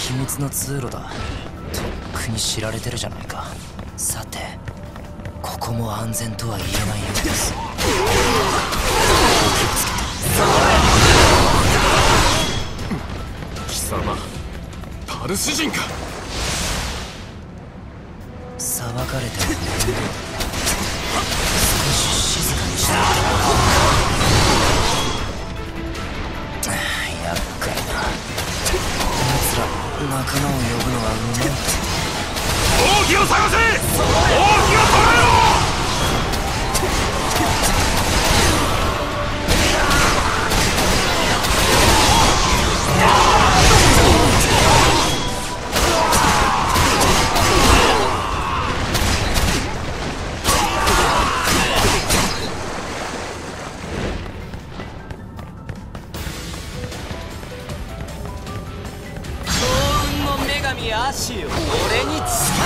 秘密の通路だ。とっくに知られてるじゃないか。さてここも安全とは言えないようです。 貴様パルス人か。 騒がれてもね、少し静かにしておいて。厄介な奴ら。仲間を呼ぶのはうめえ。 王騎を探せ。王騎を捕らえろ。 アシよ、俺に力を。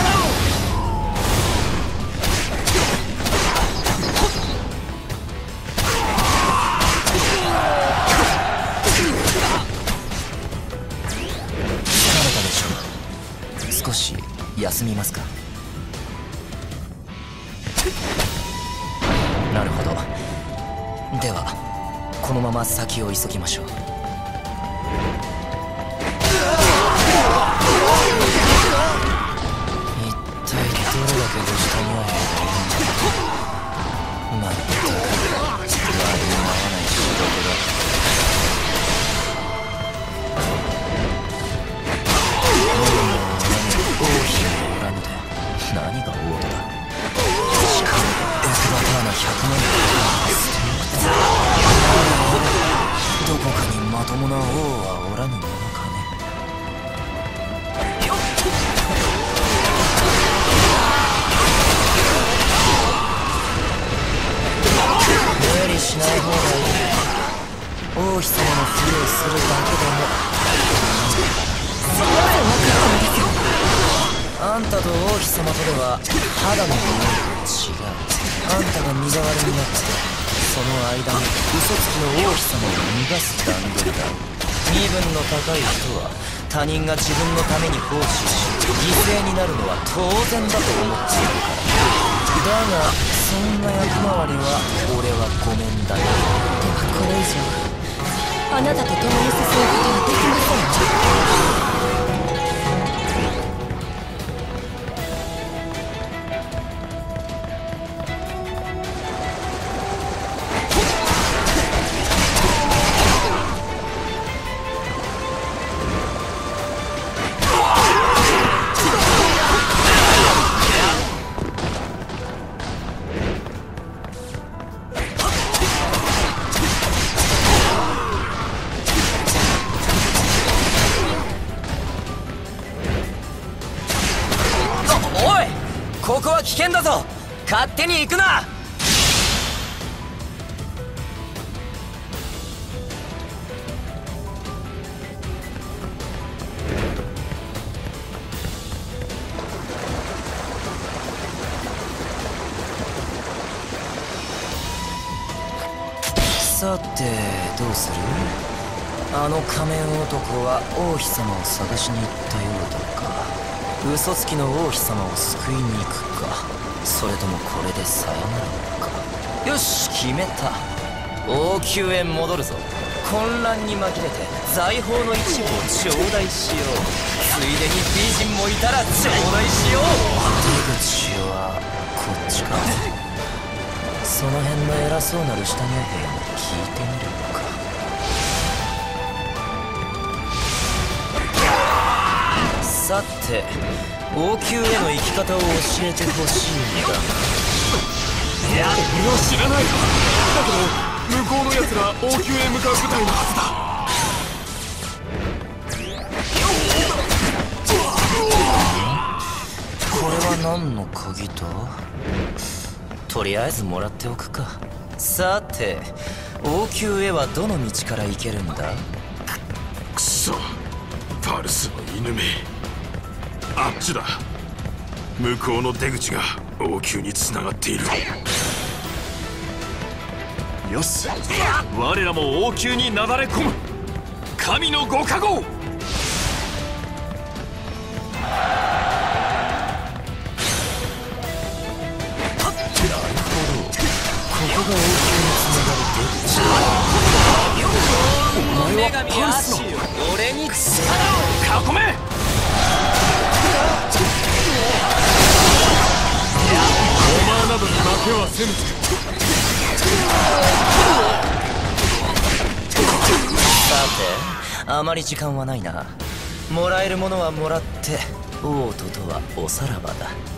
疲れたでしょう。少し休みますか。なるほど。ではこのまま先を急ぎましょう。どれだけで下にはまったく割に合わない仕事だ。王妃を恨んで何が王だ。しかもエクバターナ100万円。どこかにまともな王はおらぬものかね。無理しない方がいい。王妃様のふりをするだけでも。あんたと王妃様とでは肌の匂いが違う。あんたが身代わりになってその間に嘘つきの王妃様を逃がす段取りだ。身分の高い人は他人が自分のために奉仕し犠牲になるのは当然だと思っているから。だがそんな役回りは俺はごめんだよ。ではこれ以上あなたと共に進むことはできません。ここは危険だぞ。勝手に行くな。さてどうする。あの仮面男は王妃様を探しに行ったようだか。嘘つきの王妃様を救いに行くか、それともこれでさよならか。よし決めた。王宮へ戻るぞ。混乱に紛れて財宝の一部を頂戴しよう。ついでに美人もいたら頂戴しよう。出口はこっちか。その辺の偉そうなる下女兵に聞いてみるのか。さて王宮への行き方を教えてほしいんだ。 いや、俺は知らない。だけど向こうの奴ら王宮へ向かう部隊のはずだ。 これは何の鍵だ。とりあえずもらっておくか。さて王宮へはどの道から行けるんだ。 くそ、パルスの犬め。あっちだ。向こうの出口が王宮につながっている。よし、我らも王宮になだれ込む。神のご加護。 ここが王宮につながる出口。お前はパルスの俺に力を囲め。 お前などに負けはせぬ。 さて、あまり時間はないな。もらえるものはもらって王都とはおさらばだ。